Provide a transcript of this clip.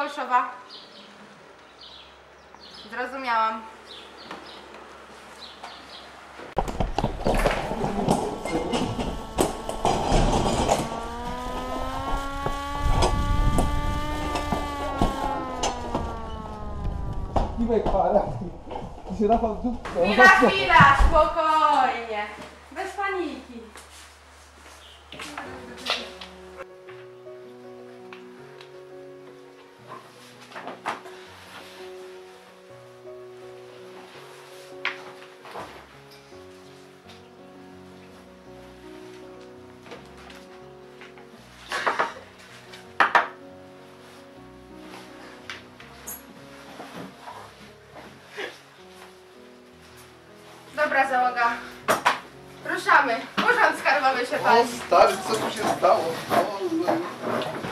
Olszowa. Zrozumiałam. Kiwek para. Ty się Rafał dupko. Chwila, spokojnie. Bez paniki. Dobra załoga. Ruszamy. Urząd skarbowy się pali. O stary, co tu się stało? O,